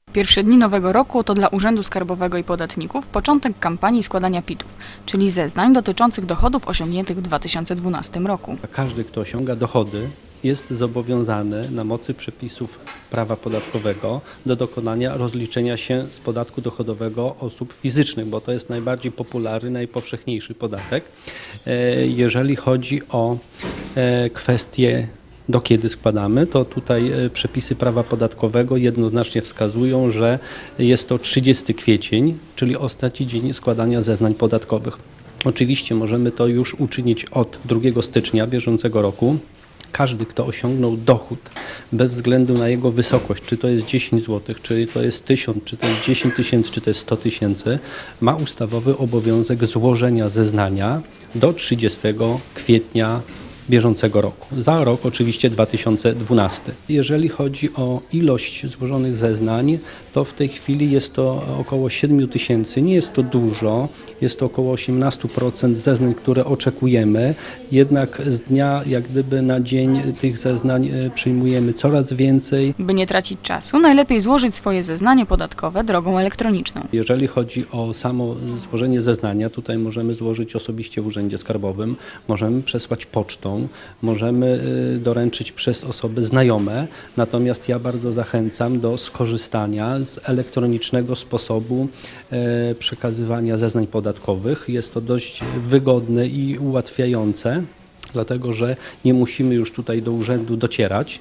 Pierwsze dni nowego roku to dla Urzędu Skarbowego i Podatników początek kampanii składania PIT-ów, czyli zeznań dotyczących dochodów osiągniętych w 2012 roku. Każdy, kto osiąga dochody, jest zobowiązany na mocy przepisów prawa podatkowego do dokonania rozliczenia się z podatku dochodowego osób fizycznych, bo to jest najbardziej popularny, najpowszechniejszy podatek. Jeżeli chodzi o kwestie, do kiedy składamy, to tutaj przepisy prawa podatkowego jednoznacznie wskazują, że jest to 30 kwiecień, czyli ostatni dzień składania zeznań podatkowych. Oczywiście możemy to już uczynić od 2 stycznia bieżącego roku. Każdy, kto osiągnął dochód, bez względu na jego wysokość, czy to jest 10 zł, czy to jest 1000, czy to jest 10 tysięcy, czy to jest 100 tysięcy, ma ustawowy obowiązek złożenia zeznania do 30 kwietnia bieżącego roku. Za rok oczywiście 2012. Jeżeli chodzi o ilość złożonych zeznań, to w tej chwili jest to około 7 tysięcy. Nie jest to dużo, jest to około 18% zeznań, które oczekujemy. Jednak z dnia jak gdyby na dzień tych zeznań przyjmujemy coraz więcej. By nie tracić czasu, najlepiej złożyć swoje zeznanie podatkowe drogą elektroniczną. Jeżeli chodzi o samo złożenie zeznania, tutaj możemy złożyć osobiście w Urzędzie Skarbowym, możemy przesłać pocztą, możemy doręczyć przez osoby znajome, natomiast ja bardzo zachęcam do skorzystania z elektronicznego sposobu przekazywania zeznań podatkowych. Jest to dość wygodne i ułatwiające, dlatego że nie musimy już tutaj do urzędu docierać.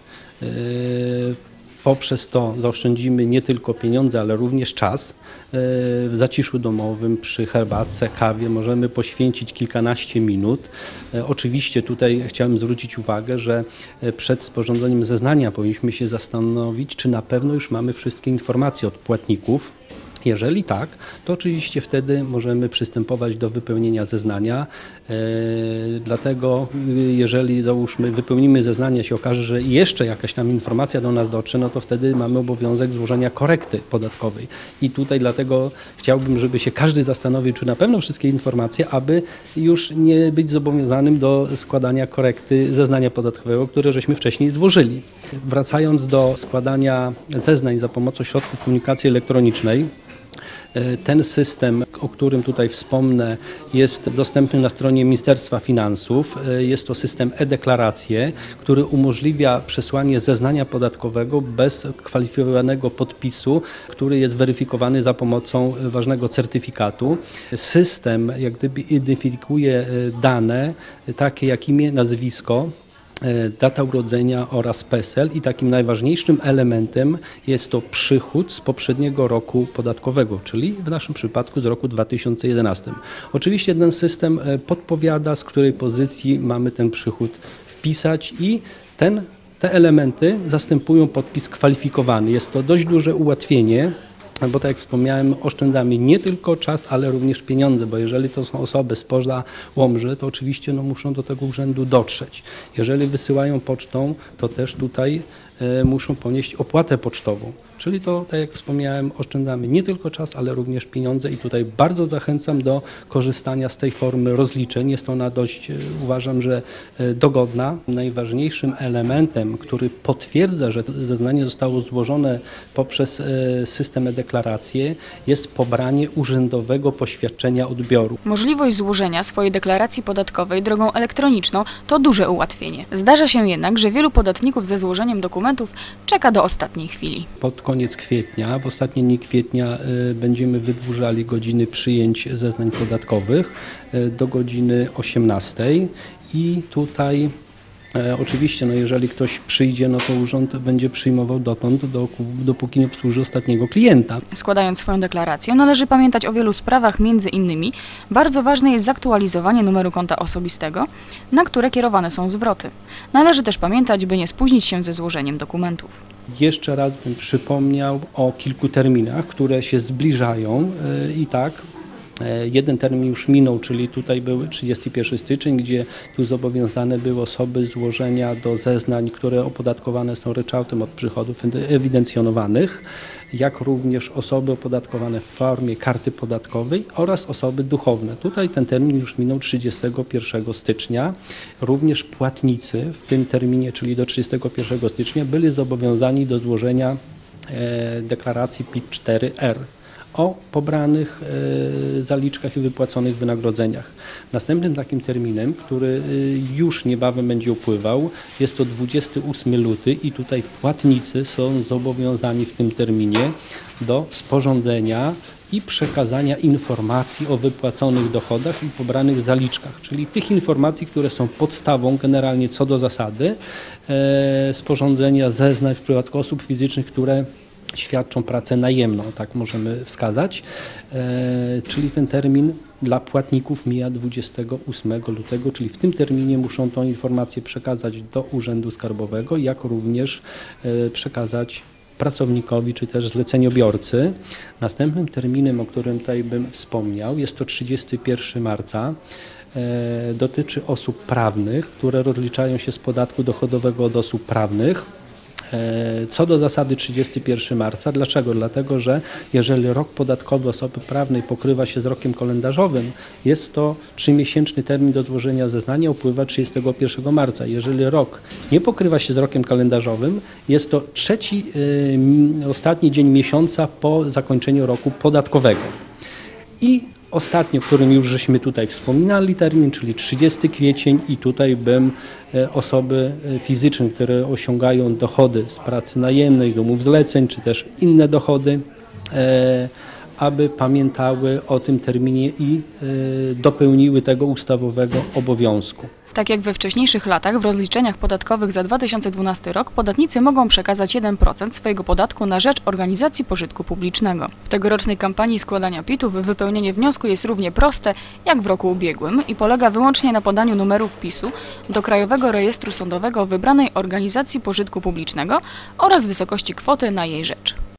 Poprzez to zaoszczędzimy nie tylko pieniądze, ale również czas. W zaciszu domowym, przy herbatce, kawie możemy poświęcić kilkanaście minut. Oczywiście tutaj chciałem zwrócić uwagę, że przed sporządzeniem zeznania powinniśmy się zastanowić, czy na pewno już mamy wszystkie informacje od płatników. Jeżeli tak, to oczywiście wtedy możemy przystępować do wypełnienia zeznania. Dlatego jeżeli załóżmy wypełnimy zeznanie, się okaże, że jeszcze jakaś tam informacja do nas dotrze, no to wtedy mamy obowiązek złożenia korekty podatkowej. I tutaj dlatego chciałbym, żeby się każdy zastanowił, czy na pewno wszystkie informacje, aby już nie być zobowiązanym do składania korekty zeznania podatkowego, które żeśmy wcześniej złożyli. Wracając do składania zeznań za pomocą środków komunikacji elektronicznej, ten system, o którym tutaj wspomnę, jest dostępny na stronie Ministerstwa Finansów. Jest to system e-deklaracje, który umożliwia przesłanie zeznania podatkowego bez kwalifikowanego podpisu, który jest weryfikowany za pomocą ważnego certyfikatu. System jak gdyby identyfikuje dane takie jak imię, nazwisko, data urodzenia oraz PESEL i takim najważniejszym elementem jest to przychód z poprzedniego roku podatkowego, czyli w naszym przypadku z roku 2011. Oczywiście ten system podpowiada, z której pozycji mamy ten przychód wpisać i te elementy zastępują podpis kwalifikowany. Jest to dość duże ułatwienie, bo tak jak wspomniałem, oszczędzamy nie tylko czas, ale również pieniądze, bo jeżeli to są osoby spoza Łomży, to oczywiście muszą do tego urzędu dotrzeć. Jeżeli wysyłają pocztą, to też tutaj muszą ponieść opłatę pocztową. Czyli to, tak jak wspomniałem, oszczędzamy nie tylko czas, ale również pieniądze i tutaj bardzo zachęcam do korzystania z tej formy rozliczeń. Jest ona dość, uważam, że dogodna. Najważniejszym elementem, który potwierdza, że zeznanie zostało złożone poprzez system e-deklaracje, jest pobranie urzędowego poświadczenia odbioru. Możliwość złożenia swojej deklaracji podatkowej drogą elektroniczną to duże ułatwienie. Zdarza się jednak, że wielu podatników ze złożeniem dokumentów czeka do ostatniej chwili. Pod koniec kwietnia, w ostatnie dni kwietnia będziemy wydłużali godziny przyjęć zeznań podatkowych do godziny 18 i tutaj oczywiście, jeżeli ktoś przyjdzie, to urząd będzie przyjmował dotąd, dopóki nie obsłuży ostatniego klienta. Składając swoją deklarację, należy pamiętać o wielu sprawach, między innymi bardzo ważne jest zaktualizowanie numeru konta osobistego, na które kierowane są zwroty. Należy też pamiętać, by nie spóźnić się ze złożeniem dokumentów. Jeszcze raz bym przypomniał o kilku terminach, które się zbliżają i tak. Jeden termin już minął, czyli tutaj był 31 styczeń, gdzie tu zobowiązane były osoby złożenia do zeznań, które opodatkowane są ryczałtem od przychodów ewidencjonowanych, jak również osoby opodatkowane w formie karty podatkowej oraz osoby duchowne. Tutaj ten termin już minął 31 stycznia. Również płatnicy w tym terminie, czyli do 31 stycznia, byli zobowiązani do złożenia deklaracji PIT-4R o pobranych zaliczkach i wypłaconych wynagrodzeniach. Następnym takim terminem, który już niebawem będzie upływał, jest to 28 luty i tutaj płatnicy są zobowiązani w tym terminie do sporządzenia i przekazania informacji o wypłaconych dochodach i pobranych zaliczkach, czyli tych informacji, które są podstawą generalnie co do zasady sporządzenia zeznań w przypadku osób fizycznych, które świadczą pracę najemną, tak możemy wskazać, czyli ten termin dla płatników mija 28 lutego, czyli w tym terminie muszą tą informację przekazać do Urzędu Skarbowego, jak również przekazać pracownikowi czy też zleceniobiorcy. Następnym terminem, o którym tutaj bym wspomniał, jest to 31 marca. Dotyczy osób prawnych, które rozliczają się z podatku dochodowego od osób prawnych. Co do zasady 31 marca. Dlaczego? Dlatego, że jeżeli rok podatkowy osoby prawnej pokrywa się z rokiem kalendarzowym, jest to 3-miesięczny termin do złożenia zeznania, upływa 31 marca. Jeżeli rok nie pokrywa się z rokiem kalendarzowym, jest to ostatni dzień miesiąca po zakończeniu roku podatkowego. I ostatni, o którym już żeśmy tutaj wspominali termin, czyli 30 kwiecień i tutaj bym osoby fizyczne, które osiągają dochody z pracy najemnej, z umów zleceń, czy też inne dochody, aby pamiętały o tym terminie i dopełniły tego ustawowego obowiązku. Tak jak we wcześniejszych latach w rozliczeniach podatkowych za 2012 rok podatnicy mogą przekazać 1% swojego podatku na rzecz organizacji pożytku publicznego. W tegorocznej kampanii składania PIT-ów wypełnienie wniosku jest równie proste jak w roku ubiegłym i polega wyłącznie na podaniu numeru wpisu do Krajowego Rejestru Sądowego wybranej organizacji pożytku publicznego oraz wysokości kwoty na jej rzecz.